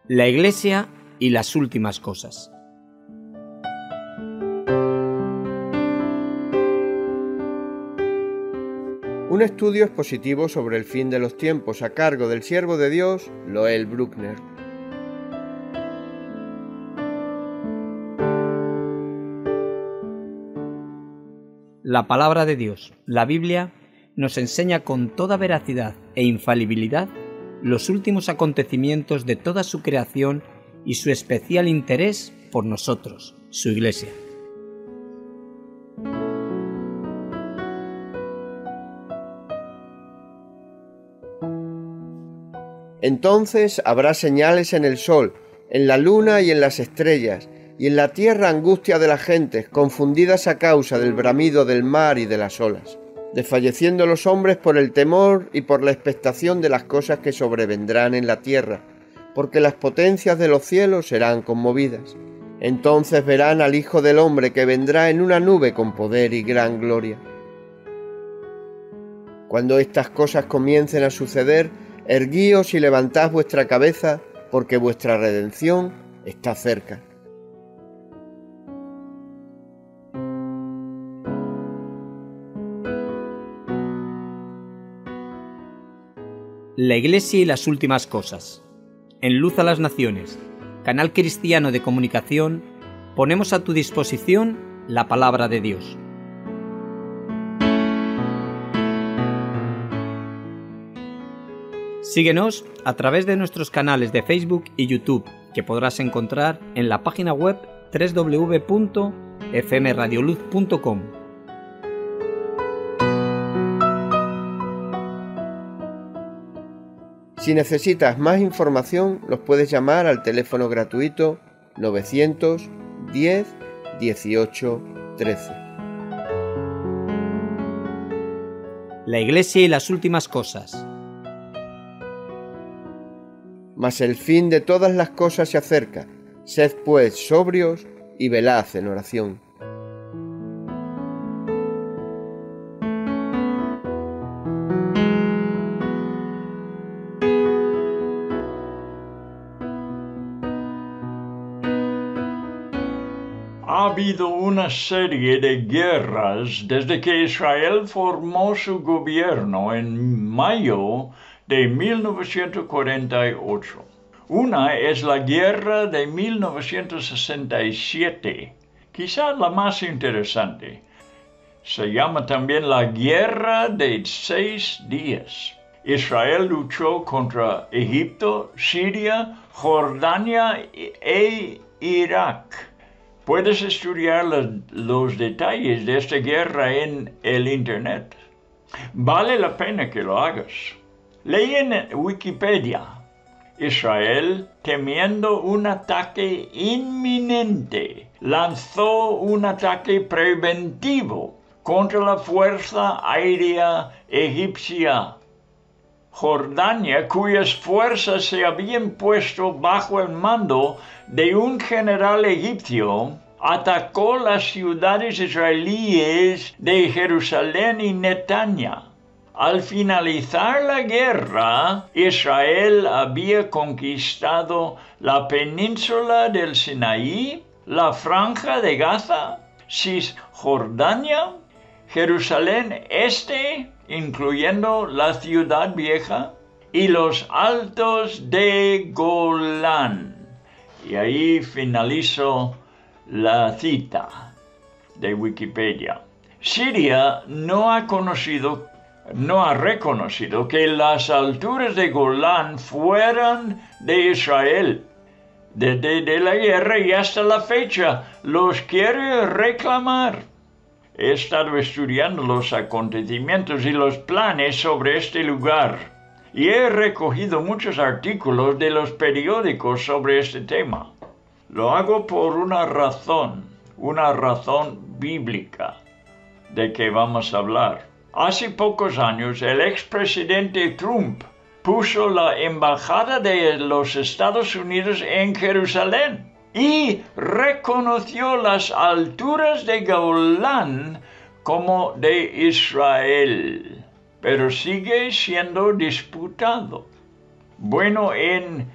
La Iglesia y las últimas cosas. Un estudio expositivo sobre el fin de los tiempos a cargo del siervo de Dios, Loel Bruckner. La palabra de Dios, la Biblia, nos enseña con toda veracidad e infalibilidad los últimos acontecimientos de toda su creación y su especial interés por nosotros, su Iglesia. Entonces habrá señales en el sol, en la luna y en las estrellas, y en la tierra angustia de las gentes, confundidas a causa del bramido del mar y de las olas, desfalleciendo los hombres por el temor y por la expectación de las cosas que sobrevendrán en la tierra, porque las potencias de los cielos serán conmovidas. Entonces verán al Hijo del Hombre que vendrá en una nube con poder y gran gloria. Cuando estas cosas comiencen a suceder, erguíos y levantad vuestra cabeza, porque vuestra redención está cerca. La Iglesia y las últimas cosas. En Luz a las Naciones, canal cristiano de comunicación, ponemos a tu disposición la palabra de Dios. Síguenos a través de nuestros canales de Facebook y YouTube, que podrás encontrar en la página web www.fmradioluz.com. Si necesitas más información, los puedes llamar al teléfono gratuito 910 18 13. La Iglesia y las últimas cosas. Mas el fin de todas las cosas se acerca. Sed pues sobrios y velad en oración. Ha habido una serie de guerras desde que Israel formó su gobierno en mayo de 1948. Una es la guerra de 1967, quizá la más interesante. Se llama también la Guerra de 6 días. Israel luchó contra Egipto, Siria, Jordania e Irak. Puedes estudiar los detalles de esta guerra en el Internet. Vale la pena que lo hagas. Lee en Wikipedia. Israel, temiendo un ataque inminente, lanzó un ataque preventivo contra la fuerza aérea egipcia. Jordania, cuyas fuerzas se habían puesto bajo el mando de un general egipcio, atacó las ciudades israelíes de Jerusalén y Netanya. Al finalizar la guerra, Israel había conquistado la península del Sinaí, la franja de Gaza, Cisjordania, Jerusalén Este, incluyendo la ciudad vieja, y los altos de Golán. Y ahí finalizo la cita de Wikipedia. Siria no ha reconocido que las alturas de Golán fueran de Israel. Desde la guerra y hasta la fecha los quiere reclamar. He estado estudiando los acontecimientos y los planes sobre este lugar y he recogido muchos artículos de los periódicos sobre este tema. Lo hago por una razón bíblica de que vamos a hablar. Hace pocos años el expresidente Trump puso la embajada de los Estados Unidos en Jerusalén y reconoció las alturas de Golán como de Israel, pero sigue siendo disputado. Bueno, en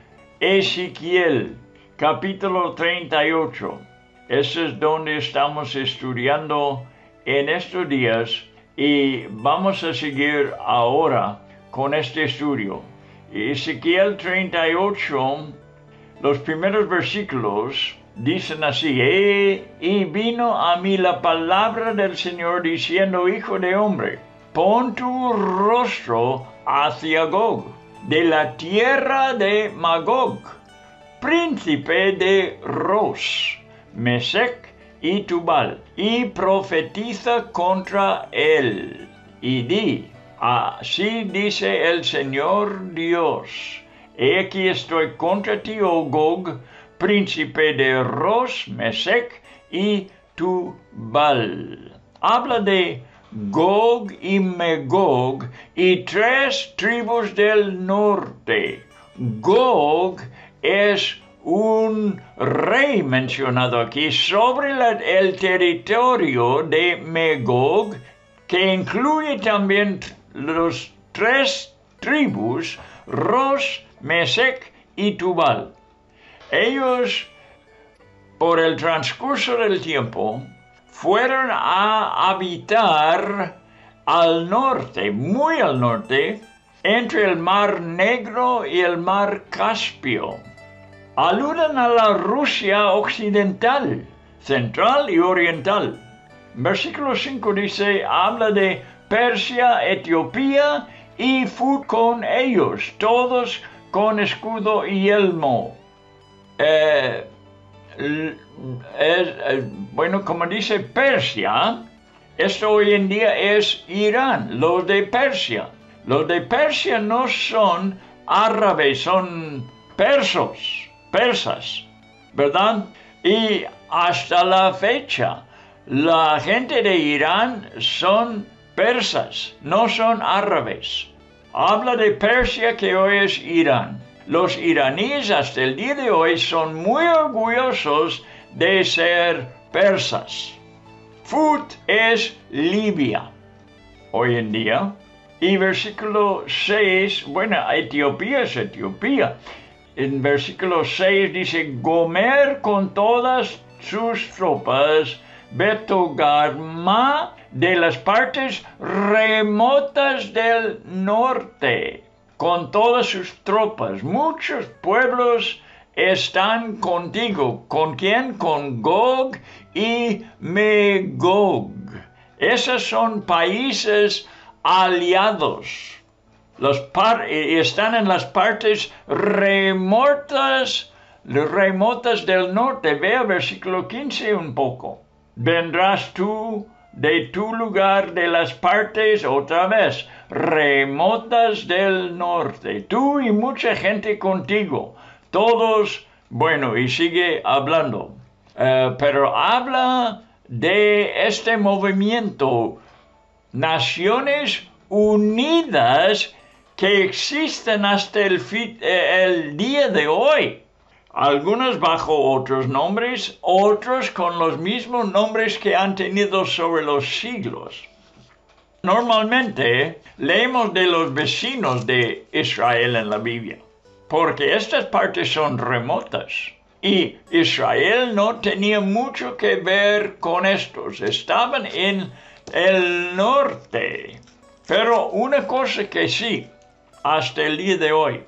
Ezequiel, capítulo 38. Eso es donde estamos estudiando en estos días y vamos a seguir ahora con este estudio. Ezequiel 38, los primeros versículos dicen así: y vino a mí la palabra del Señor diciendo: Hijo de hombre, pon tu rostro hacia Gog, de la tierra de Magog, príncipe de Ros, Mesec y Tubal, y profetiza contra él, y di: así dice el Señor Dios, he aquí estoy contra ti, oh Gog, príncipe de Ros, Mesec y Tubal. Habla de Gog y Magog y 3 tribus del norte. Gog es un rey mencionado aquí sobre el territorio de Magog, que incluye también los 3 tribus, Ros, Mesec y Tubal. Ellos, por el transcurso del tiempo, fueron a habitar al norte, muy al norte, entre el Mar Negro y el Mar Caspio. Aluden a la Rusia occidental, central y oriental. Versículo 5 dice, habla de Persia, Etiopía y Fut con ellos, todos con escudo y yelmo. Bueno, como dice Persia, esto hoy en día es Irán, los de Persia. Los de Persia no son árabes, son persas, ¿verdad? Y hasta la fecha, la gente de Irán son persas, no son árabes. Habla de Persia, que hoy es Irán. Los iraníes hasta el día de hoy son muy orgullosos de ser persas. Fut es Libia hoy en día. Y versículo 6, bueno, Etiopía es Etiopía. En versículo 6 dice, Gomer con todas sus tropas, Betogarma de las partes remotas del norte, con todas sus tropas. Muchos pueblos están contigo. ¿Con quién? Con Gog y Magog. Esos son países aliados. Están en las partes remotas del norte. Vea versículo 15 un poco. Vendrás tú de tu lugar de las partes, otra vez, remotas del norte, tú y mucha gente contigo, todos, bueno, y sigue hablando, pero habla de este movimiento, Naciones Unidas, que existen hasta el día de hoy. Algunos bajo otros nombres, otros con los mismos nombres que han tenido sobre los siglos. Normalmente leemos de los vecinos de Israel en la Biblia, porque estas partes son remotas. Y Israel no tenía mucho que ver con estos, estaban en el norte. Pero una cosa que sí, hasta el día de hoy,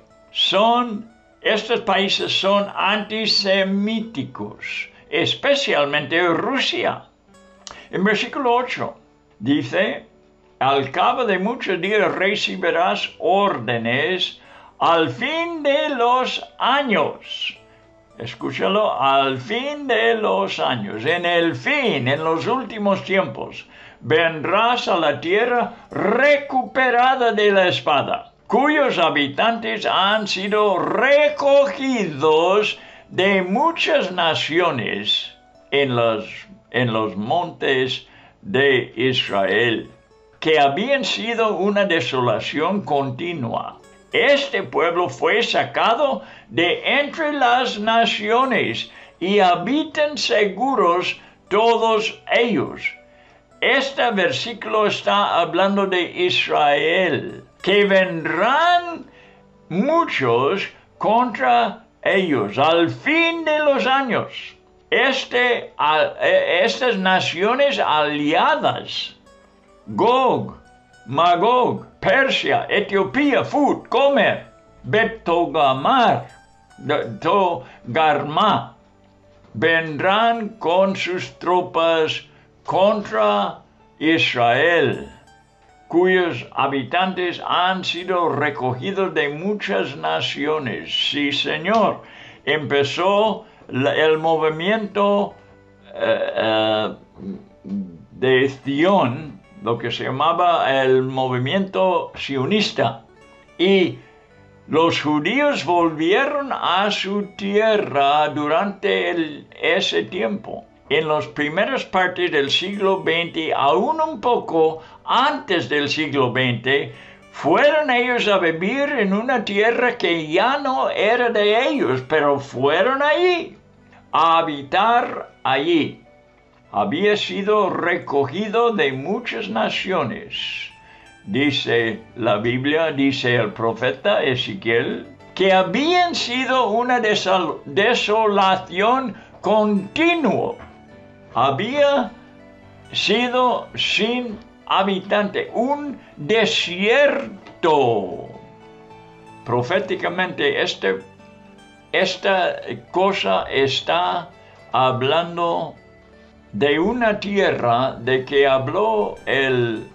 estos países son antisemíticos, especialmente Rusia. En versículo 8 dice, al cabo de muchos días recibirás órdenes al fin de los años. Escúchalo, al fin de los años, en los últimos tiempos, vendrás a la tierra recuperada de la espada, cuyos habitantes han sido recogidos de muchas naciones en los montes de Israel, que habían sido una desolación continua. Este pueblo fue sacado de entre las naciones y habitan seguros todos ellos. Este versículo está hablando de Israel, que vendrán muchos contra ellos al fin de los años. Estas naciones aliadas, Gog, Magog, Persia, Etiopía, Fut, Gomer, Bet-Togarmah, vendrán con sus tropas contra Israel, cuyos habitantes han sido recogidos de muchas naciones. Sí, Señor, empezó el movimiento de Sion, lo que se llamaba el movimiento sionista, y los judíos volvieron a su tierra durante ese tiempo. En las primeras partes del siglo XX, aún un poco antes del siglo XX, fueron ellos a vivir en una tierra que ya no era de ellos, pero fueron allí, a habitar allí. Había sido recogido de muchas naciones. Dice la Biblia, dice el profeta Ezequiel, que habían sido una desolación continua. Había sido sin habitante, un desierto. Proféticamente, esta cosa está hablando de una tierra de que habló el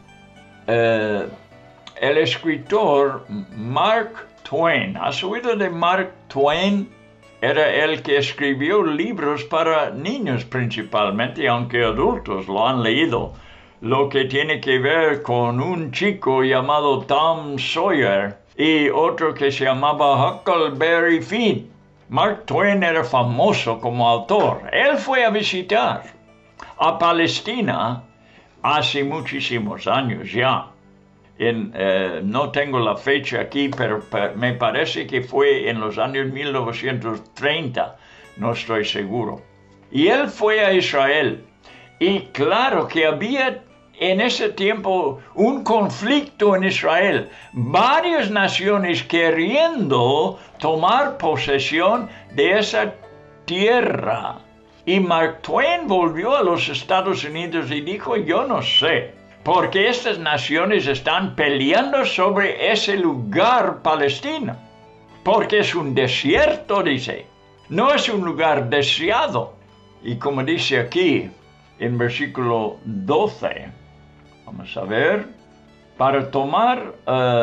escritor Mark Twain. ¿Has oído de Mark Twain? Era el que escribió libros para niños principalmente, aunque adultos lo han leído. Lo que tiene que ver con un chico llamado Tom Sawyer y otro que se llamaba Huckleberry Finn. Mark Twain era famoso como autor. Él fue a visitar a Palestina hace muchísimos años ya. No tengo la fecha aquí, pero me parece que fue en los años 1930, no estoy seguro. Y él fue a Israel. Y claro que había en ese tiempo un conflicto en Israel. Varias naciones queriendo tomar posesión de esa tierra. Y Mark Twain volvió a los Estados Unidos y dijo, yo no sé, porque estas naciones están peleando sobre ese lugar Palestina, porque es un desierto, dice, no es un lugar deseado. Y como dice aquí, en versículo 12, vamos a ver, para tomar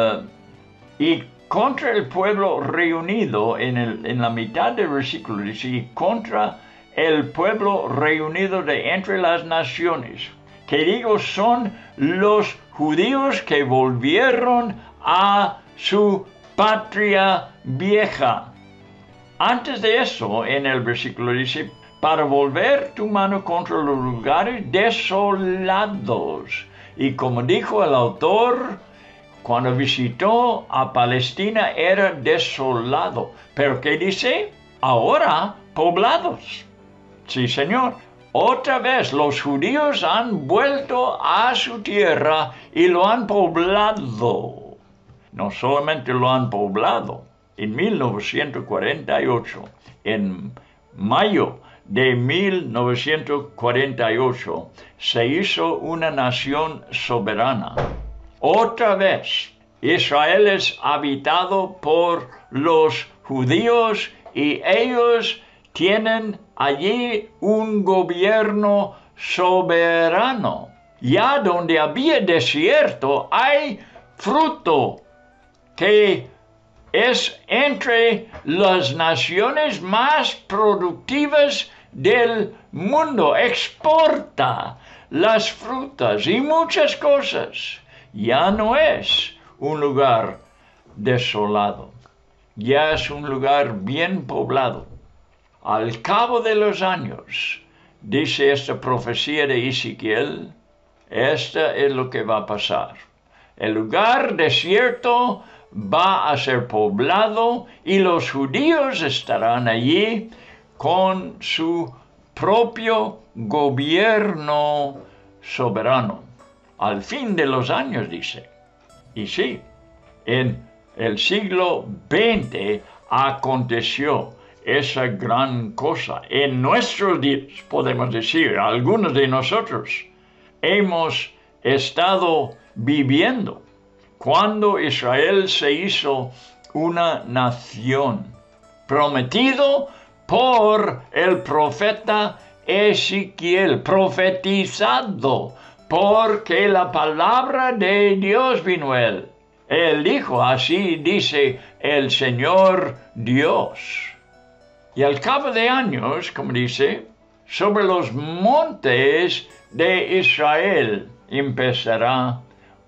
y contra el pueblo reunido, en la mitad del versículo dice, y contra el pueblo reunido de entre las naciones, que digo son los judíos que volvieron a su patria vieja. Antes de eso, en el versículo dice, para volver tu mano contra los lugares desolados. Y como dijo el autor, cuando visitó a Palestina era desolado. ¿Pero qué dice? Ahora poblados. Sí, Señor. Otra vez los judíos han vuelto a su tierra y lo han poblado. No solamente lo han poblado. En 1948, en mayo de 1948, se hizo una nación soberana. Otra vez, Israel es habitado por los judíos y ellos tienen allí un gobierno soberano. Ya donde había desierto hay fruto que es entre las naciones más productivas del mundo. Exporta las frutas y muchas cosas. Ya no es un lugar desolado. Ya es un lugar bien poblado. Al cabo de los años, dice esta profecía de Ezequiel, esta es lo que va a pasar. El lugar desierto va a ser poblado y los judíos estarán allí con su propio gobierno soberano. Al fin de los años, dice. Y sí, en el siglo XX aconteció esa gran cosa. En nuestros días, podemos decir, algunos de nosotros hemos estado viviendo cuando Israel se hizo una nación, prometido por el profeta Ezequiel, profetizado, porque la palabra de Dios vino a él. Él dijo, así dice el Señor Dios. Y al cabo de años, como dice, sobre los montes de Israel empezará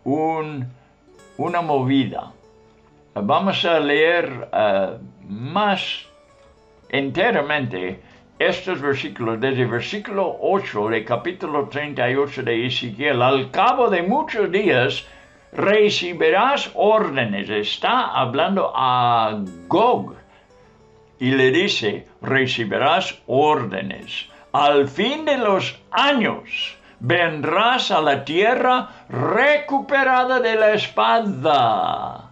una movida. Vamos a leer más enteramente estos versículos, desde el versículo 8 del capítulo 38 de Ezequiel. Al cabo de muchos días recibirás órdenes. Está hablando a Gog y le dice, recibirás órdenes. Al fin de los años vendrás a la tierra recuperada de la espada.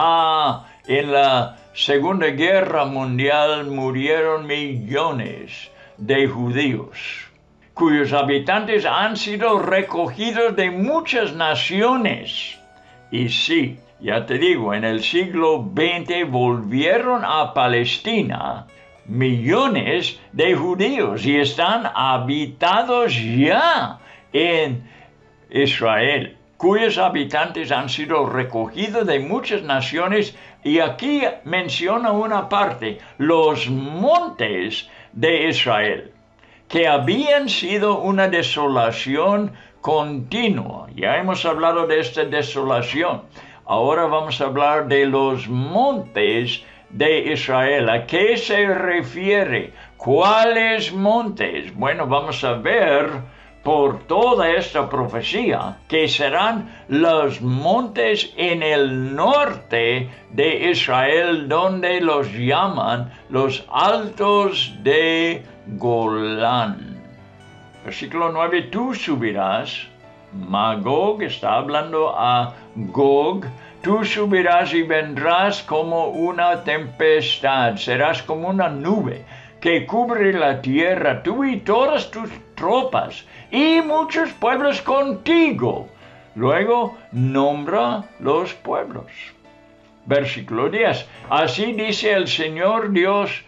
En la Segunda Guerra Mundial murieron millones de judíos, cuyos habitantes han sido recogidos de muchas naciones. Y sí, ya te digo, en el siglo XX volvieron a Palestina millones de judíos y están habitados ya en Israel, cuyos habitantes han sido recogidos de muchas naciones. Y aquí menciona una parte, los montes de Israel, que habían sido una desolación continua. Ya hemos hablado de esta desolación. Ahora vamos a hablar de los montes de Israel. ¿A qué se refiere? ¿Cuáles montes? Bueno, vamos a ver por toda esta profecía que serán los montes en el norte de Israel, donde los llaman los altos de Golán. Versículo 9, tú subirás. Magog está hablando a Gog. Tú subirás y vendrás como una tempestad, serás como una nube que cubre la tierra, tú y todas tus tropas, y muchos pueblos contigo. Luego nombra los pueblos. Versículo 10. Así dice el Señor Dios,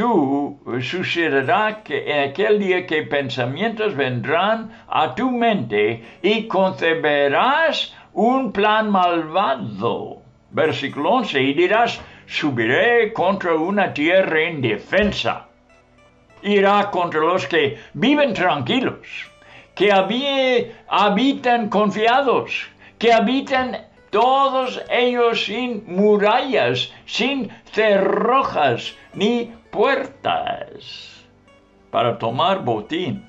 sucederá que en aquel día que pensamientos vendrán a tu mente y concebirás un plan malvado. Versículo 11. Y dirás, subiré contra una tierra indefensa. Irá contra los que viven tranquilos, que habitan confiados, que habitan todos ellos sin murallas, sin cerrojas ni puertas, para tomar botín.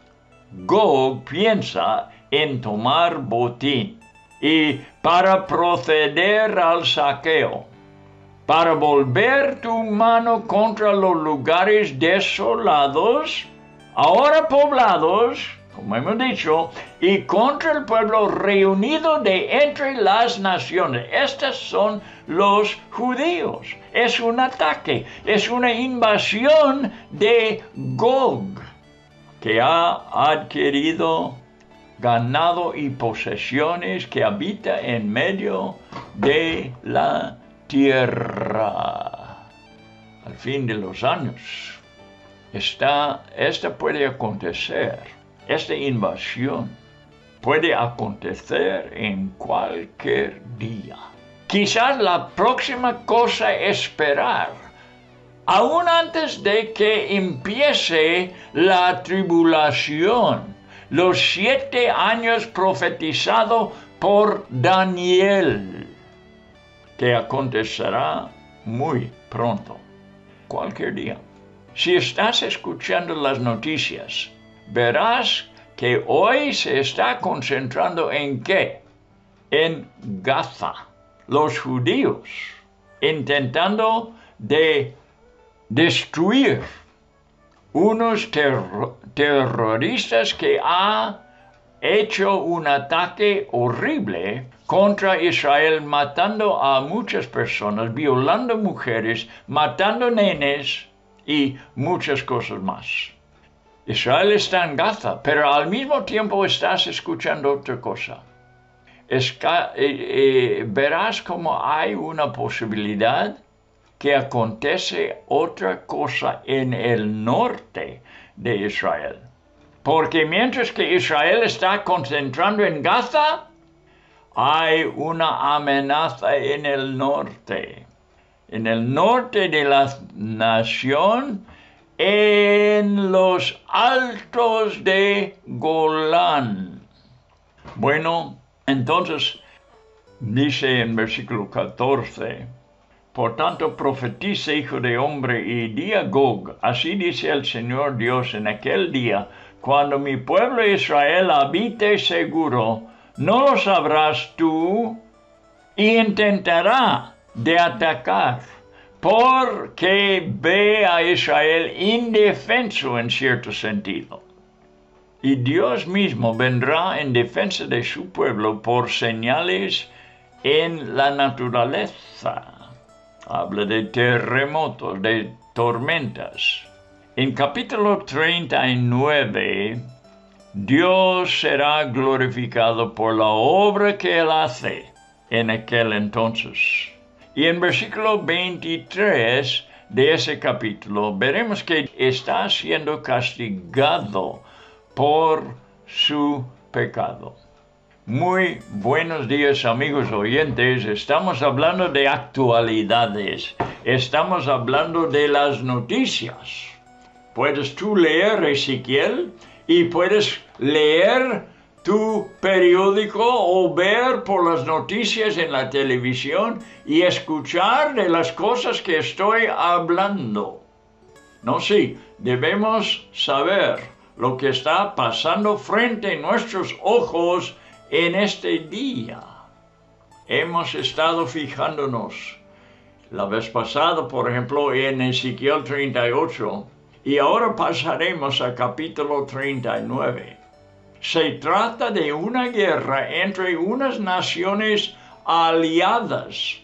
Gog piensa en tomar botín y para proceder al saqueo, para volver tu mano contra los lugares desolados, ahora poblados, como hemos dicho, y contra el pueblo reunido de entre las naciones. Estos son los judíos. Es un ataque, es una invasión de Gog, que ha adquirido ganado y posesiones, que habita en medio de la tierra. Al fin de los años, esta puede acontecer, esta invasión puede acontecer en cualquier día. Quizás la próxima cosa es esperar, aún antes de que empiece la tribulación, los 7 años profetizados por Daniel, que acontecerá muy pronto, cualquier día. Si estás escuchando las noticias, verás que hoy se está concentrando en ¿qué? En Gaza. Los judíos intentando de destruir unos terroristas que ha hecho un ataque horrible contra Israel, matando a muchas personas, violando mujeres, matando nenes y muchas cosas más. Israel está en Gaza, pero al mismo tiempo estás escuchando otra cosa. Verás como hay una posibilidad que acontece otra cosa en el norte de Israel. Porque mientras que Israel está concentrando en Gaza, hay una amenaza en el norte. En el norte de la nación, en los altos de Golán. Bueno, entonces dice en versículo 14, por tanto profetiza, hijo de hombre, y di a Gog, así dice el Señor Dios en aquel día, cuando mi pueblo Israel habite seguro, no lo sabrás tú, y intentará de atacar, porque ve a Israel indefenso en cierto sentido. Y Dios mismo vendrá en defensa de su pueblo por señales en la naturaleza. Habla de terremotos, de tormentas. En capítulo 39, Dios será glorificado por la obra que Él hace en aquel entonces. Y en versículo 23 de ese capítulo veremos que está siendo castigado por su pecado. Muy buenos días, amigos oyentes. Estamos hablando de actualidades. Estamos hablando de las noticias. Puedes tú leer Ezequiel y puedes leer tu periódico o ver por las noticias en la televisión y escuchar de las cosas que estoy hablando. No, sí, debemos saber lo que está pasando frente a nuestros ojos en este día. Hemos estado fijándonos la vez pasada, por ejemplo, en Ezequiel 38, y ahora pasaremos a capítulo 39. Se trata de una guerra entre unas naciones aliadas,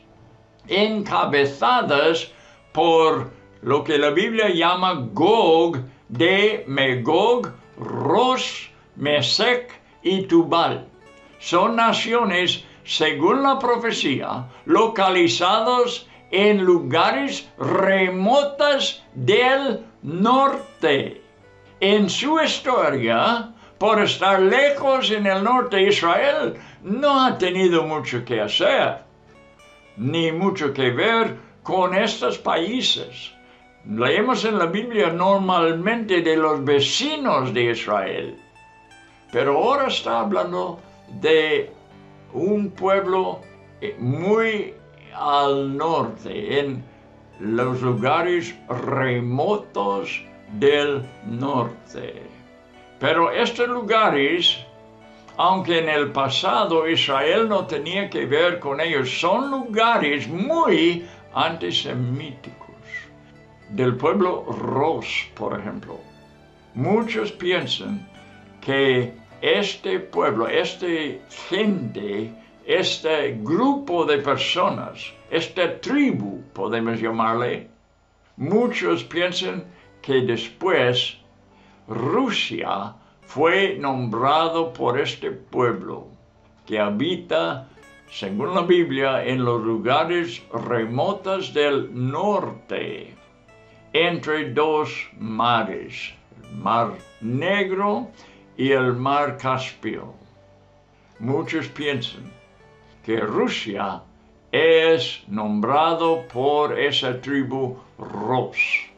encabezadas por lo que la Biblia llama Gog de Megog, Ros, Mesec y Tubal. Son naciones, según la profecía, localizados en lugares remotos del norte. En su historia, por estar lejos en el norte de Israel, no ha tenido mucho que hacer, ni mucho que ver con estos países. Leemos en la Biblia normalmente de los vecinos de Israel, pero ahora está hablando de un pueblo muy al norte, en los lugares remotos del norte. Pero estos lugares, aunque en el pasado Israel no tenía que ver con ellos, son lugares muy antisemíticos. Del pueblo Ros, por ejemplo. Muchos piensan que este pueblo, esta gente, este grupo de personas, esta tribu, podemos llamarle, muchos piensan que después Rusia fue nombrado por este pueblo que habita, según la Biblia, en los lugares remotos del norte, entre dos mares, el Mar Negro y el Mar Caspio. Muchos piensan que Rusia es nombrado por esa tribu Ros.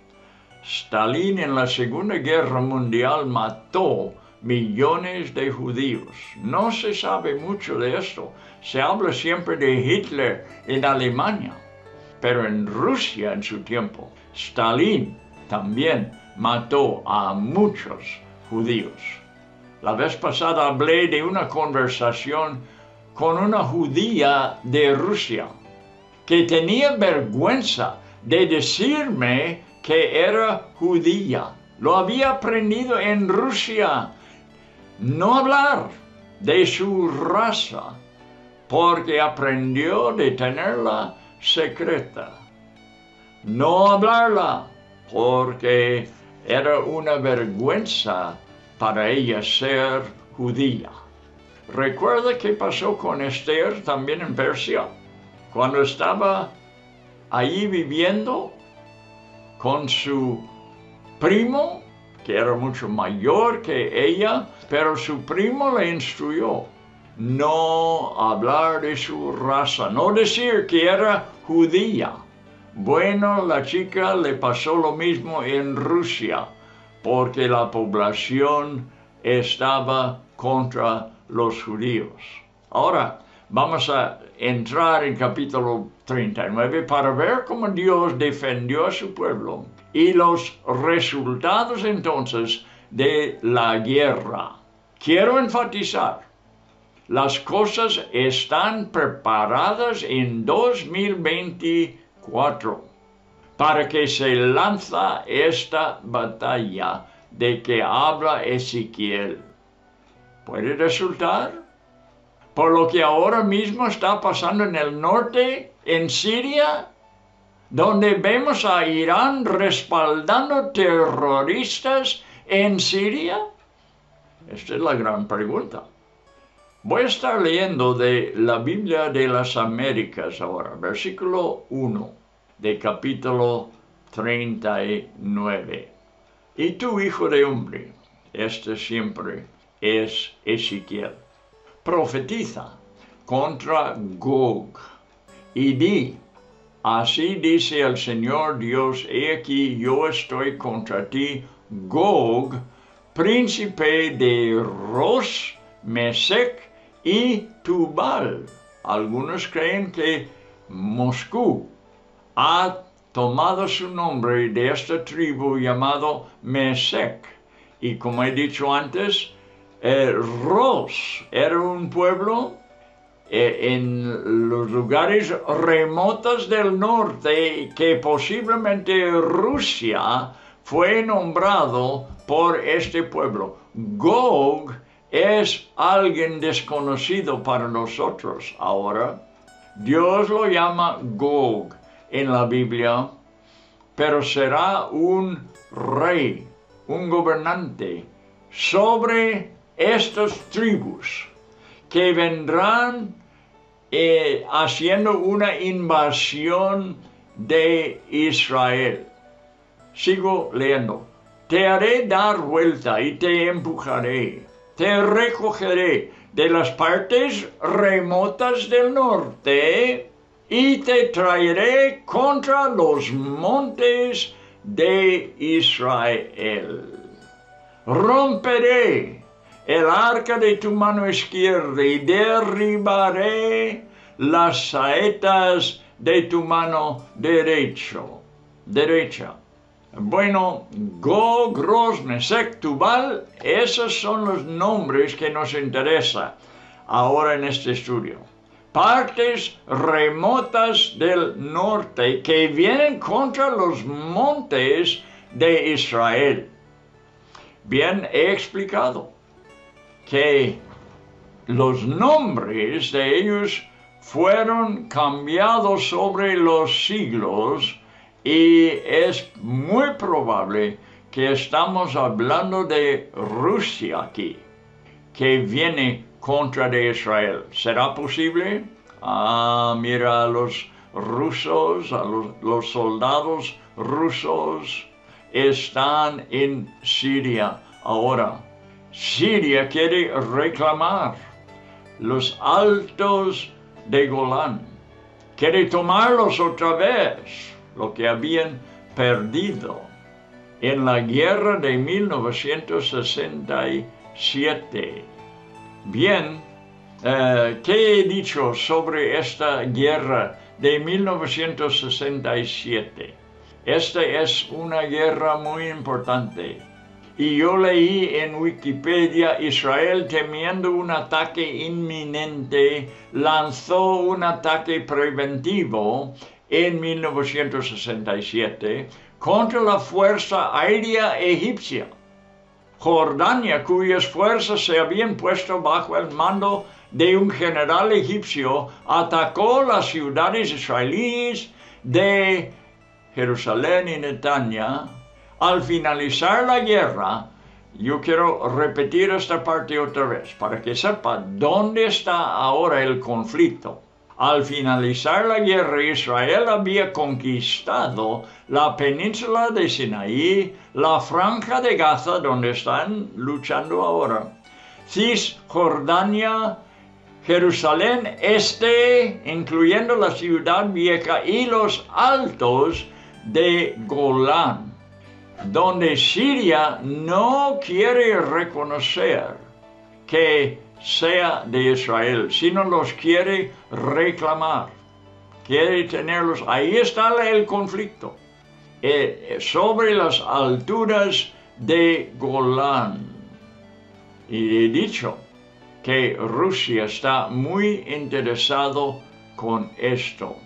Stalin en la Segunda Guerra Mundial mató millones de judíos. No se sabe mucho de esto. Se habla siempre de Hitler en Alemania. Pero en Rusia en su tiempo, Stalin también mató a muchos judíos. La vez pasada hablé de una conversación con una judía de Rusia que tenía vergüenza de decirme que era judía. Lo había aprendido en Rusia. No hablar de su raza, porque aprendió de tenerla secreta. No hablarla porque era una vergüenza para ella ser judía. Recuerda qué pasó con Esther también en Persia, cuando estaba allí viviendo con su primo, que era mucho mayor que ella, pero su primo le instruyó no hablar de su raza, no decir que era judía. Bueno, la chica le pasó lo mismo en Rusia, porque la población estaba contra los judíos. Ahora, vamos a entrar en capítulo 39 para ver cómo Dios defendió a su pueblo y los resultados entonces de la guerra. Quiero enfatizar, las cosas están preparadas en 2024 para que se lanza esta batalla de que habla Ezequiel. ¿Puede resultar? Por lo que ahora mismo está pasando en el norte, en Siria, donde vemos a Irán respaldando terroristas en Siria. Esta es la gran pregunta. Voy a estar leyendo de la Biblia de las Américas ahora, versículo 1 de capítulo 39. Y tú, hijo de hombre, este siempre es Ezequiel, profetiza contra Gog y di, así dice el Señor Dios, he aquí yo estoy contra ti, Gog, príncipe de Ros, Mesec y Tubal. Algunos creen que Moscú ha tomado su nombre de esta tribu llamado Mesec. Y como he dicho antes, Ros era un pueblo en los lugares remotos del norte que posiblemente Rusia fue nombrado por este pueblo. Gog es alguien desconocido para nosotros ahora. Dios lo llama Gog en la Biblia, pero será un rey, un gobernante sobre estas tribus que vendrán haciendo una invasión de Israel. Sigo leyendo. Te haré dar vuelta y te empujaré. Te recogeré de las partes remotas del norte y te traeré contra los montes de Israel. Romperé el arca de tu mano izquierda y derribaré las saetas de tu mano derecha. Bueno, Gog, Ros, Mesec, Tubal, esos son los nombres que nos interesan ahora en este estudio. Partes remotas del norte que vienen contra los montes de Israel. Bien, he explicado que los nombres de ellos fueron cambiados sobre los siglos y es muy probable que estamos hablando de Rusia aquí, que viene contra de Israel. ¿Será posible? Mira a los rusos, los soldados rusos están en Siria ahora. Siria quiere reclamar los altos de Golán. Quiere tomarlos otra vez, lo que habían perdido en la guerra de 1967. Bien, ¿qué he dicho sobre esta guerra de 1967? Esta es una guerra muy importante. Y yo leí en Wikipedia, Israel, temiendo un ataque inminente, lanzó un ataque preventivo en 1967 contra la Fuerza Aérea Egipcia. Jordania, cuyas fuerzas se habían puesto bajo el mando de un general egipcio, atacó las ciudades israelíes de Jerusalén y Netanya, al finalizar la guerra, yo quiero repetir esta parte otra vez para que sepa dónde está ahora el conflicto. Al finalizar la guerra, Israel había conquistado la península de Sinaí, la franja de Gaza, donde están luchando ahora, Cisjordania, Jerusalén Este, incluyendo la ciudad vieja, y los altos de Golán, donde Siria no quiere reconocer que sea de Israel, sino los quiere reclamar, quiere tenerlos. Ahí está el conflicto, sobre las alturas de Golán. Y he dicho que Rusia está muy interesado con esto.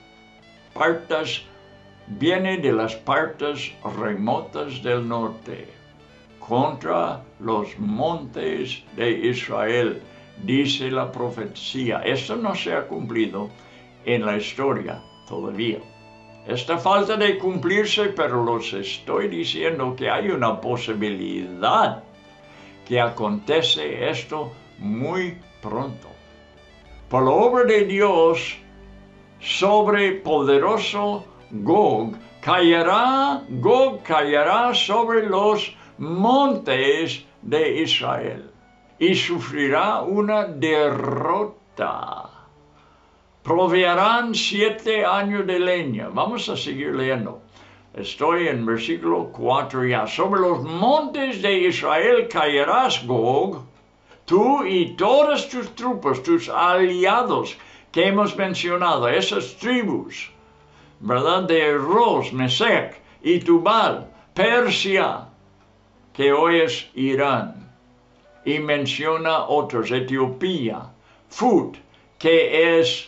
Viene de las partes remotas del norte, contra los montes de Israel, dice la profecía. Esto no se ha cumplido en la historia todavía. Esta falta de cumplirse, pero los estoy diciendo que hay una posibilidad que acontece esto muy pronto. Por la obra de Dios, sobre poderoso Gog caerá sobre los montes de Israel y sufrirá una derrota. Proveerán 7 años de leña. Vamos a seguir leyendo. Estoy en versículo 4 ya. Sobre los montes de Israel caerás, Gog, tú y todas tus tropas, tus aliados que hemos mencionado, esas tribus, ¿verdad? De Ros, Mesec y Tubal, Persia, que hoy es Irán, y menciona otros, Etiopía, Fut, que es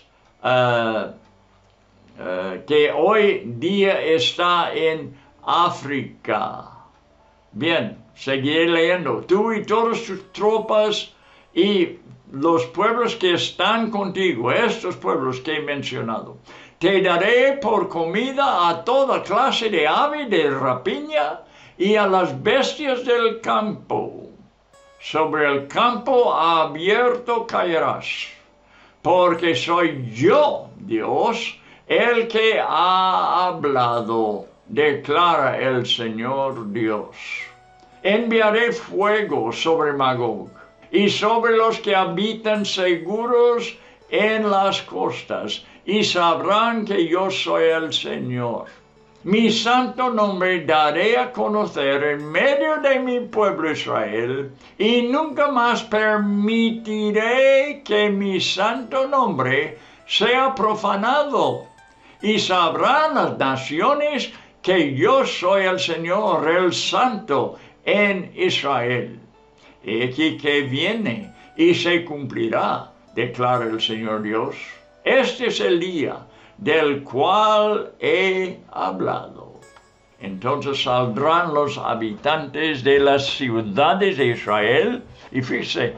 que hoy día está en África. Bien, seguiré leyendo. Tú y todas tus tropas y los pueblos que están contigo, estos pueblos que he mencionado, te daré por comida a toda clase de ave de rapiña y a las bestias del campo. Sobre el campo abierto caerás, porque soy yo, Dios, el que ha hablado, declara el Señor Dios. Enviaré fuego sobre Magog y sobre los que habitan seguros en las costas, y sabrán que yo soy el Señor. Mi santo nombre daré a conocer en medio de mi pueblo Israel, y nunca más permitiré que mi santo nombre sea profanado. Y sabrán las naciones que yo soy el Señor, el Santo en Israel. He aquí que viene y se cumplirá, declara el Señor Dios. Este es el día del cual he hablado. Entonces saldrán los habitantes de las ciudades de Israel, y fíjese,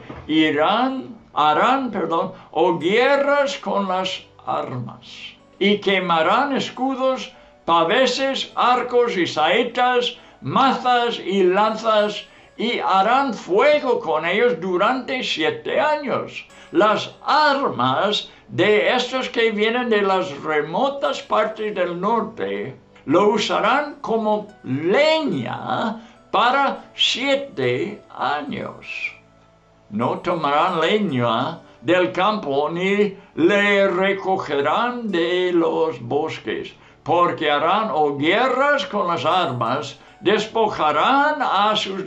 harán hogueras con las armas, y quemarán escudos, paveses, arcos y saetas, mazas y lanzas, y harán fuego con ellos durante 7 años. Las armas de estos que vienen de las remotas partes del norte lo usarán como leña para 7 años. No tomarán leña del campo ni le recogerán de los bosques, porque harán hogueras con las armas, despojarán a sus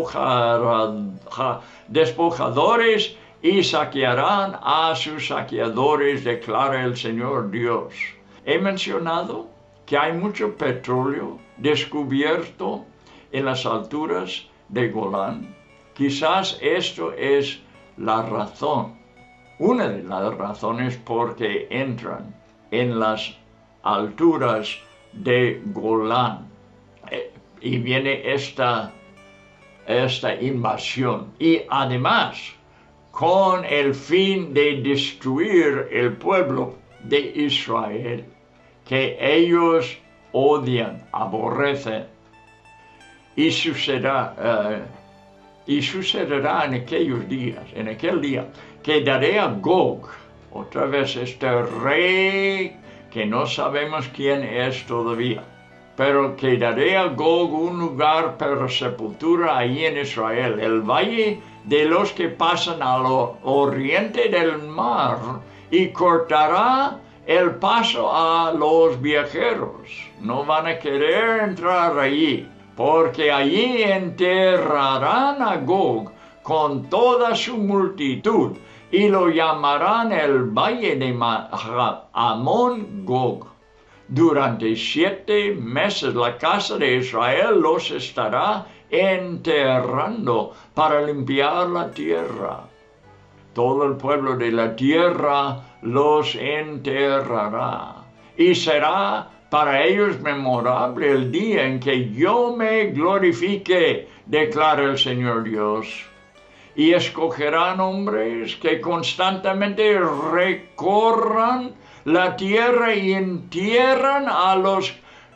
despojadores y saquearán a sus saqueadores, declara el Señor Dios. He mencionado que hay mucho petróleo descubierto en las alturas de Golán. Quizás esto es la razón, una de las razones por qué entran en las alturas de Golán. Y viene esta invasión. Y además, con el fin de destruir el pueblo de Israel, que ellos odian, aborrecen. Y sucederá en aquellos días, en aquel día, que daré a Gog, otra vez este rey que no sabemos quién es todavía, pero que daré a Gog un lugar para sepultura ahí en Israel, el valle de los que pasan al oriente del mar, y cortará el paso a los viajeros. No van a querer entrar allí, porque allí enterrarán a Gog con toda su multitud, y lo llamarán el valle de Amón Gog. Durante 7 meses la casa de Israel los estará enterrando para limpiar la tierra. Todo el pueblo de la tierra los enterrará. Y será para ellos memorable el día en que yo me glorifique, declara el Señor Dios. Y escogerán hombres que constantemente recorran la tierra y entierran a los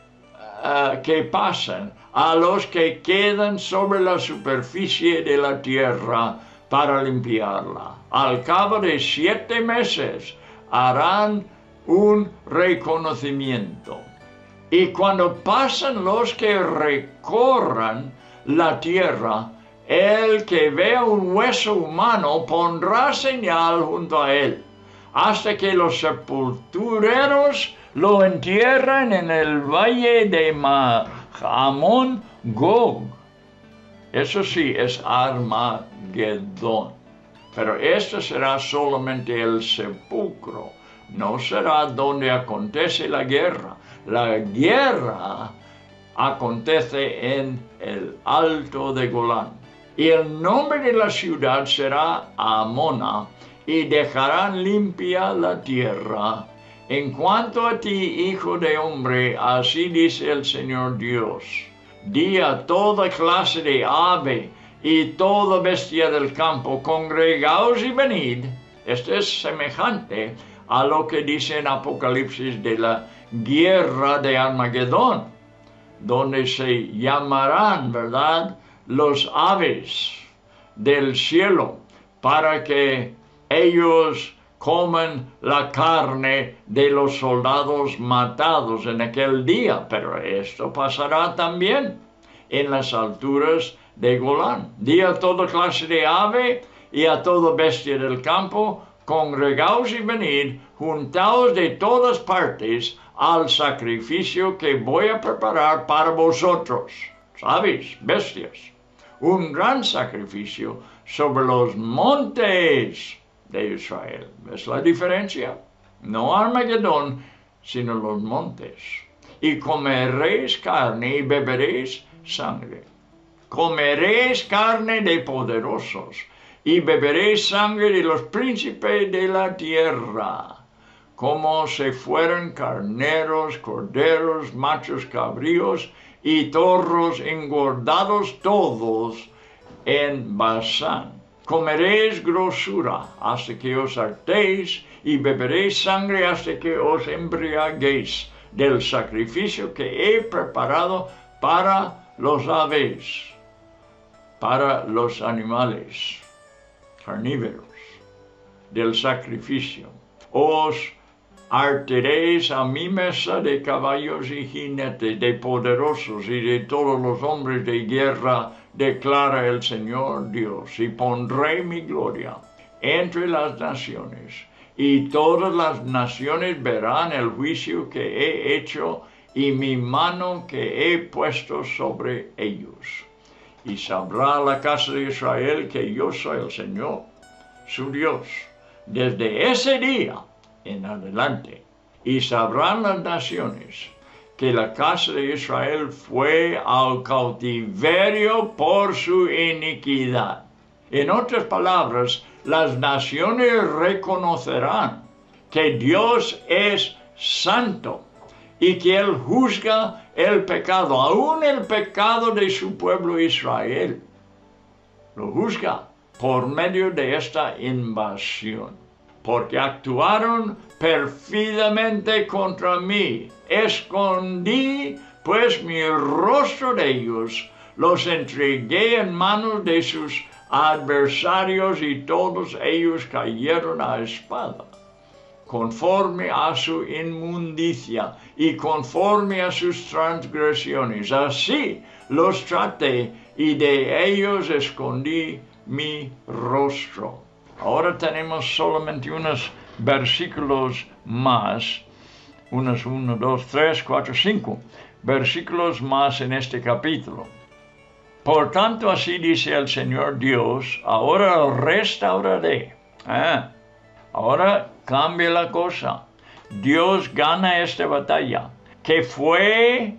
que pasan, a los que quedan sobre la superficie de la tierra para limpiarla. Al cabo de 7 meses harán un reconocimiento. Y cuando pasan los que recorran la tierra, el que vea un hueso humano pondrá señal junto a él, hasta que los sepultureros lo entierran en el valle de Amón Gog. Eso sí, es Armagedón. Pero esto será solamente el sepulcro, no será donde acontece la guerra. La guerra acontece en el alto de Golán. Y el nombre de la ciudad será Amona, y dejarán limpia la tierra. En cuanto a ti, hijo de hombre, así dice el Señor Dios: di a toda clase de ave y toda bestia del campo, congregaos y venid. Esto es semejante a lo que dice en Apocalipsis de la guerra de Armagedón, donde se llamarán, ¿verdad?, los aves del cielo, para que ellos coman la carne de los soldados matados en aquel día. Pero esto pasará también en las alturas de Golán. Di a toda clase de ave y a toda bestia del campo, congregaos y venid, juntaos de todas partes al sacrificio que voy a preparar para vosotros. ¿Sabéis? Bestias. Un gran sacrificio sobre los montes de Israel. ¿Ves la diferencia? No Armagedón, sino los montes. Y comeréis carne y beberéis sangre. Comeréis carne de poderosos y beberéis sangre de los príncipes de la tierra, como si fueran carneros, corderos, machos cabríos y torros engordados todos en Basán. Comeréis grosura hasta que os hartéis y beberéis sangre hasta que os embriaguéis del sacrificio que he preparado para los aves, para los animales carnívoros, del sacrificio. Os hartaréis a mi mesa de caballos y jinetes, de poderosos y de todos los hombres de guerra, declara el Señor Dios, y pondré mi gloria entre las naciones, y todas las naciones verán el juicio que he hecho y mi mano que he puesto sobre ellos. Y sabrá la casa de Israel que yo soy el Señor, su Dios, desde ese día en adelante. Y sabrán las naciones que la casa de Israel fue al cautiverio por su iniquidad. En otras palabras, las naciones reconocerán que Dios es santo y que Él juzga el pecado, aún el pecado de su pueblo Israel. Lo juzga por medio de esta invasión. porque actuaron pérfidamente contra mí. Escondí pues mi rostro de ellos, los entregué en manos de sus adversarios y todos ellos cayeron a espada, conforme a su inmundicia y conforme a sus transgresiones. Así los traté y de ellos escondí mi rostro. Ahora tenemos solamente unos versículos más, unos 1, 2, 3, 4, 5 versículos más en este capítulo. Por tanto, así dice el Señor Dios, ahora restauraré. Ahora cambia la cosa. Dios gana esta batalla, que fue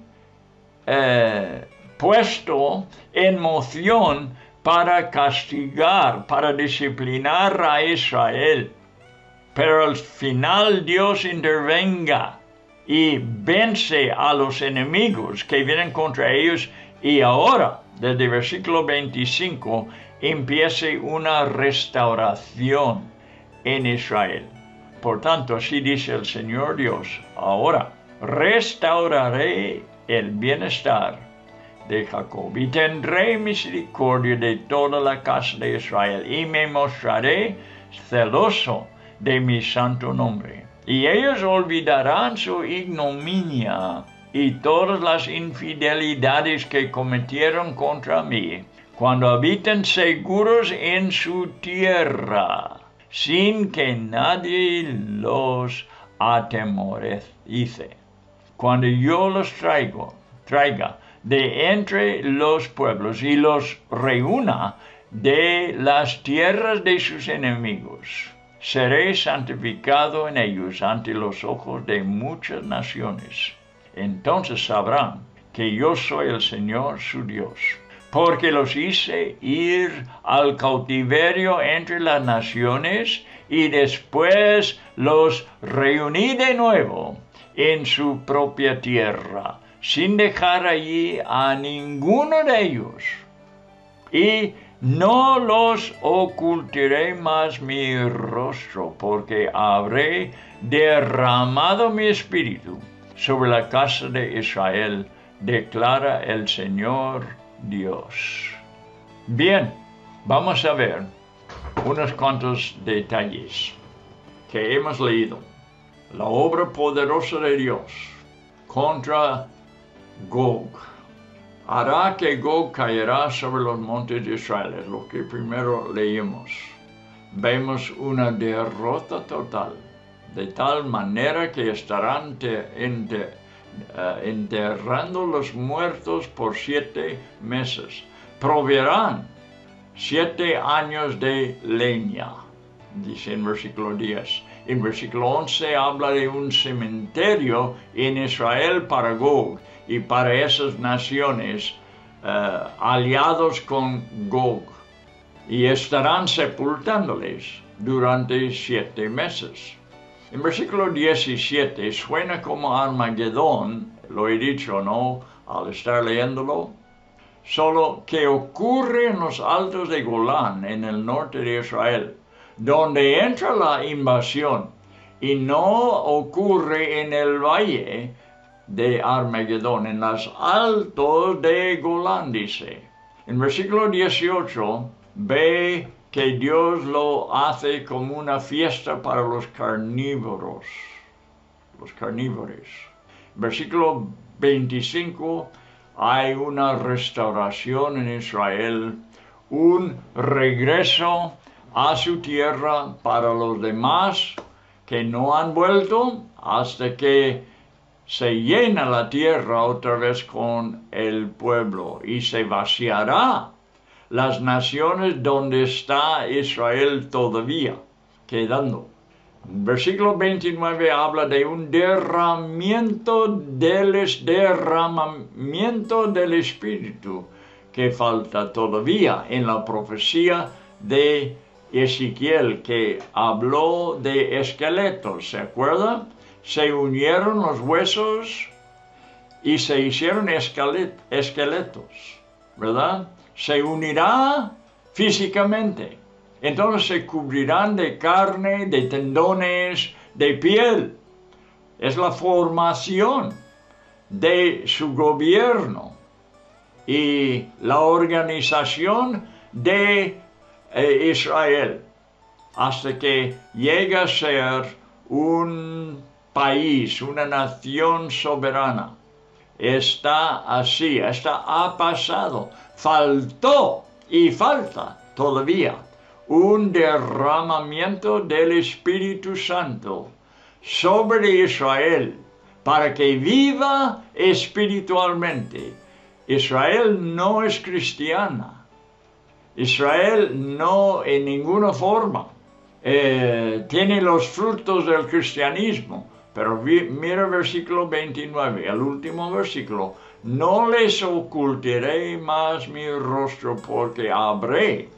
puesto en moción para castigar, para disciplinar a Israel. Pero al final Dios intervenga y vence a los enemigos que vienen contra ellos. Y ahora, desde el versículo 25, empiece una restauración en Israel. Por tanto, así dice el Señor Dios, ahora restauraré el bienestar de Jacob y tendré misericordia de toda la casa de Israel y me mostraré celoso de mi santo nombre. Y ellos olvidarán su ignominia y todas las infidelidades que cometieron contra mí, cuando habiten seguros en su tierra, sin que nadie los atemorice. Cuando yo los traiga de entre los pueblos y los reúna de las tierras de sus enemigos, seré santificado en ellos ante los ojos de muchas naciones. Entonces sabrán que yo soy el Señor su Dios, porque los hice ir al cautiverio entre las naciones y después los reuní de nuevo en su propia tierra, sin dejar allí a ninguno de ellos. Y no los ocultaré más mi rostro, porque habré derramado mi espíritu sobre la casa de Israel, declara el Señor Dios. Bien, vamos a ver unos cuantos detalles que hemos leído. La obra poderosa de Dios contra Gog. Hará que Gog caerá sobre los montes de Israel, es lo que primero leímos. Vemos una derrota total, de tal manera que estarán enterrando los muertos por 7 meses. Proveerán 7 años de leña, dice en versículo 10. En versículo 11 habla de un cementerio en Israel para Gog y para esas naciones aliados con Gog, y estarán sepultándoles durante 7 meses. En versículo 17 suena como Armagedón, lo he dicho, ¿no?, al estar leyéndolo, solo que ocurre en los altos de Golán, en el norte de Israel, donde entra la invasión, y no ocurre en el valle de Armagedón, en los altos de Golán, dice. En versículo 18 ve que Dios lo hace como una fiesta para los carnívoros. Versículo 25, hay una restauración en Israel, un regreso a su tierra para los demás que no han vuelto hasta que se llena la tierra otra vez con el pueblo y se vaciará las naciones donde está Israel todavía quedando. Versículo 29 habla de un derramamiento del Espíritu que falta todavía en la profecía de Ezequiel, que habló de esqueletos, ¿se acuerda? Se unieron los huesos y se hicieron esqueletos, ¿verdad? Se unirá físicamente, Entonces se cubrirán de carne, de tendones, de piel. Es la formación de su gobierno y la organización de Israel hasta que llega a ser un país, una nación soberana. Está así, ha pasado. Faltó y falta todavía un derramamiento del Espíritu Santo sobre Israel para que viva espiritualmente. Israel no es cristiana. Israel no en ninguna forma tiene los frutos del cristianismo. Pero mira el versículo 29, el último versículo. No les ocultaré más mi rostro porque habré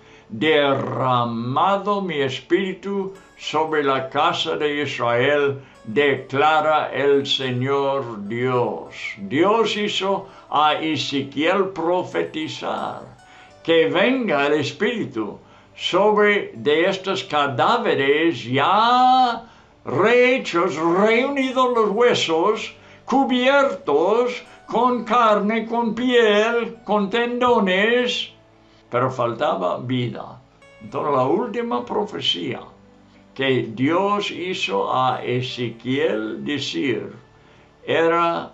derramado mi espíritu sobre la casa de Israel, declara el Señor Dios. Dios hizo a Ezequiel profetizar que venga el espíritu sobre de estos cadáveres ya rehechos, reunidos los huesos, cubiertos con carne, con piel, con tendones, pero faltaba vida. Entonces la última profecía que Dios hizo a Ezequiel decir era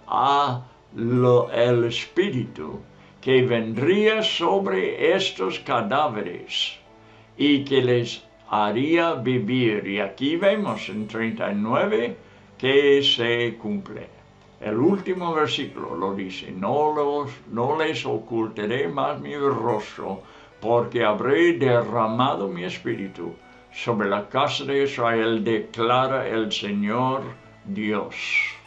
el espíritu que vendría sobre estos cadáveres y que les haría vivir. Y aquí vemos en 39 que se cumple. El último versículo lo dice, no les ocultaré más mi rostro, porque habré derramado mi espíritu sobre la casa de Israel, declara el Señor Dios.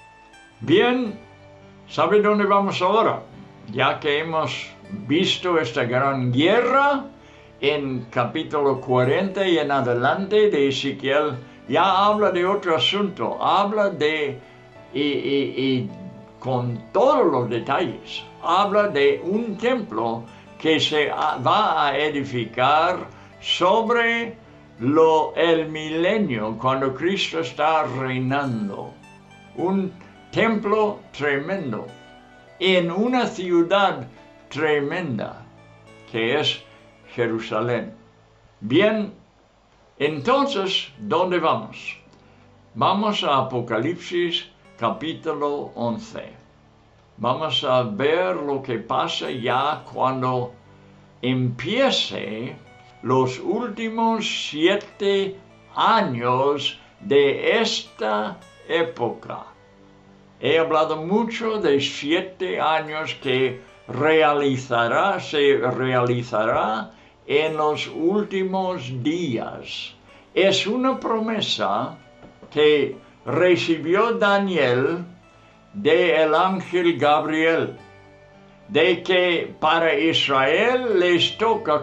Bien, ¿sabe dónde vamos ahora? Ya que hemos visto esta gran guerra, en capítulo 40 y en adelante de Ezequiel, ya habla de otro asunto, habla de, y con todos los detalles, habla de un templo que se va a edificar sobre el milenio, cuando Cristo está reinando. Un templo tremendo, en una ciudad tremenda, que es Jerusalén. Bien, entonces, ¿dónde vamos? Vamos a Apocalipsis capítulo 11. Vamos a ver lo que pasa ya cuando empiece los últimos 7 años de esta época. He hablado mucho de 7 años que se realizará en los últimos días. Es una promesa que recibió Daniel del ángel Gabriel, de que para Israel les toca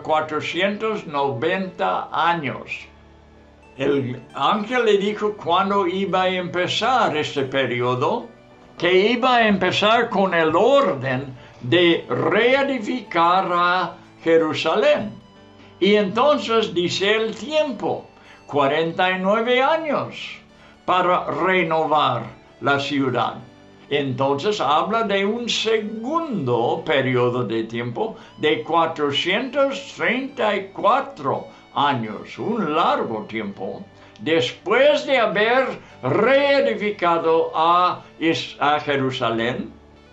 490 años. El ángel le dijo cuándo iba a empezar este periodo, que iba a empezar con el orden de reedificar a Jerusalén. Y entonces dice el tiempo, 49 años para renovar la ciudad. Entonces habla de un segundo periodo de tiempo de 434 años, un largo tiempo, después de haber reedificado a Jerusalén,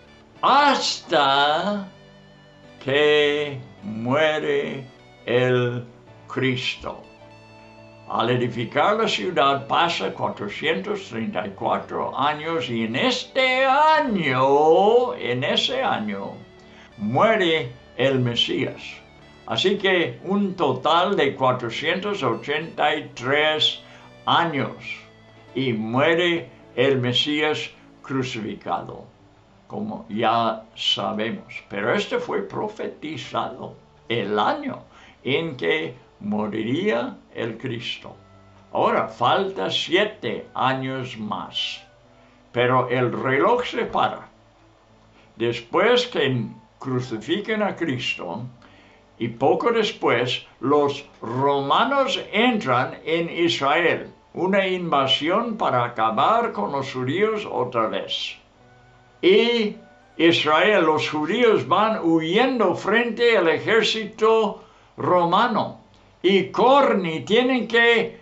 hasta que muere el Cristo. Al edificar la ciudad pasa 434 años y en ese año, muere el Mesías. Así que un total de 483 años y muere el Mesías crucificado, como ya sabemos. Pero este fue profetizado, el año en que moriría el Cristo. Ahora falta 7 años más, pero el reloj se para. Después que crucifiquen a Cristo, Y poco después, los romanos entran en Israel, una invasión para acabar con los judíos otra vez. Y Israel, los judíos van huyendo frente al ejército romano y corren y tienen que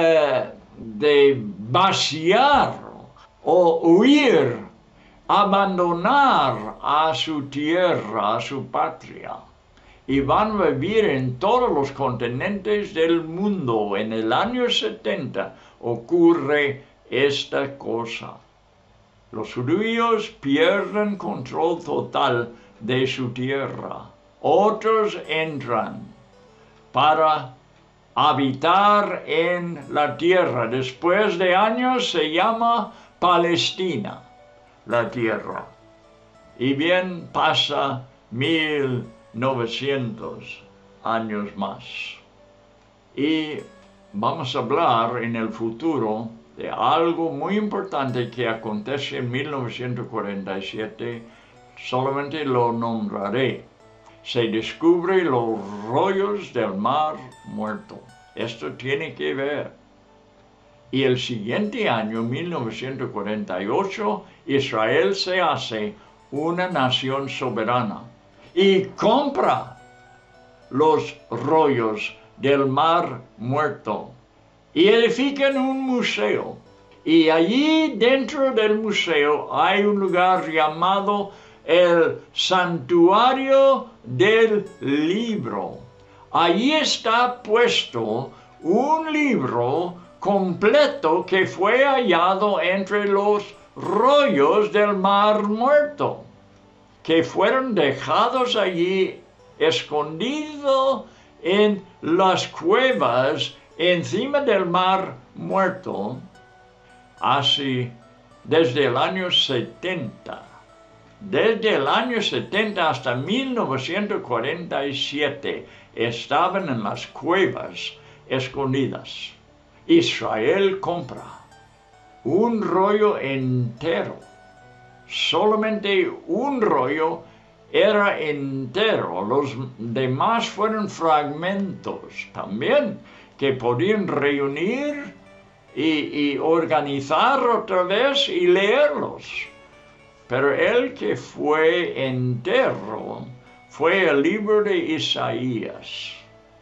vaciar o huir, abandonar a su tierra, a su patria. Y van a vivir en todos los continentes del mundo. En el año 70 ocurre esta cosa. Los judíos pierden control total de su tierra. Otros entran para habitar en la tierra. Después de años se llama Palestina, la tierra. Y bien pasa 1900 años más. Y vamos a hablar en el futuro de algo muy importante que acontece en 1947, solamente lo nombraré. Se descubre los rollos del Mar Muerto. Esto tiene que ver. Y el siguiente año, 1948, Israel se hace una nación soberana y compra los rollos del Mar Muerto y edifican un museo. Y allí dentro del museo hay un lugar llamado el Santuario del Libro. Allí está puesto un libro completo que fue hallado entre los rollos del Mar Muerto, que fueron dejados allí escondidos en las cuevas encima del Mar Muerto, así desde el año 70. Desde el año 70 hasta 1947 estaban en las cuevas escondidas. Israel compra un rollo entero. Solamente un rollo era entero. Los demás fueron fragmentos también que podían reunir y organizar otra vez y leerlos. Pero el que fue entero fue el libro de Isaías,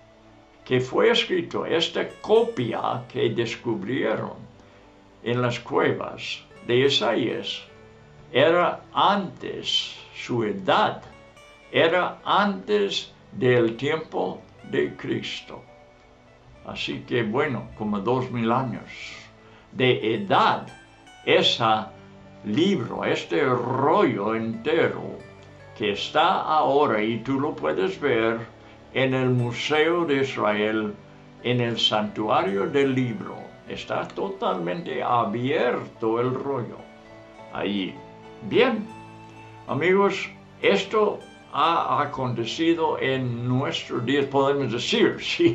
que fue escrito. Esta copia que descubrieron en las cuevas de Isaías era antes, su edad era antes del tiempo de Cristo. Así que bueno, como 2000 años de edad, ese libro, este rollo entero que está ahora, y tú lo puedes ver en el Museo de Israel, en el Santuario del Libro. Está totalmente abierto el rollo allí. Bien, amigos, esto ha acontecido en nuestros días, podemos decir,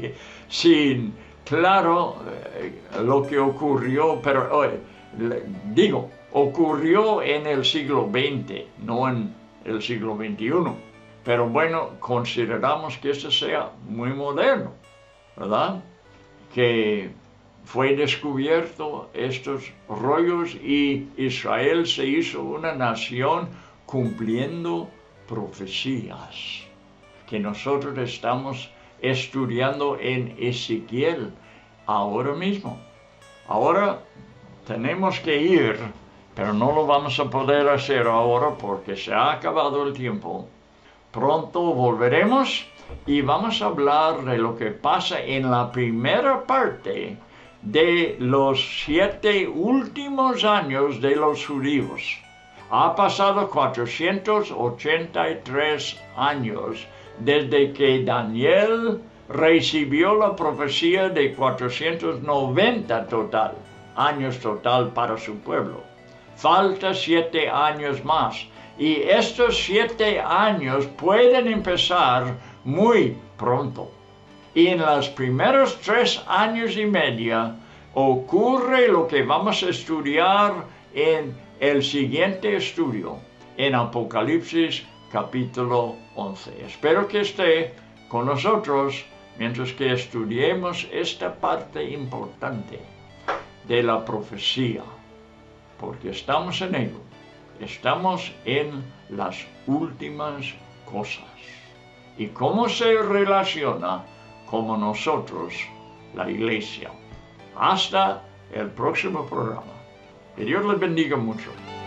sin claro lo que ocurrió, pero digo, ocurrió en el siglo XX, no en el siglo XXI. Pero bueno, consideramos que esto sea muy moderno, ¿verdad? Que fue descubierto estos rollos y Israel se hizo una nación cumpliendo profecías que nosotros estamos estudiando en Ezequiel ahora mismo. Ahora tenemos que ir, pero no lo vamos a poder hacer ahora porque se ha acabado el tiempo. Pronto volveremos y vamos a hablar de lo que pasa en la primera parte de los 7 últimos años de los judíos. Ha pasado 483 años desde que Daniel recibió la profecía de 490 años total para su pueblo. Falta 7 años más. Y estos 7 años pueden empezar muy pronto. Y en los primeros 3 años y medio ocurre lo que vamos a estudiar en el siguiente estudio, en Apocalipsis capítulo 11. Espero que esté con nosotros mientras que estudiemos esta parte importante de la profecía, porque estamos en ello, estamos en las últimas cosas. ¿Y cómo se relaciona con nosotros la iglesia? Hasta el próximo programa. Que Dios les bendiga mucho.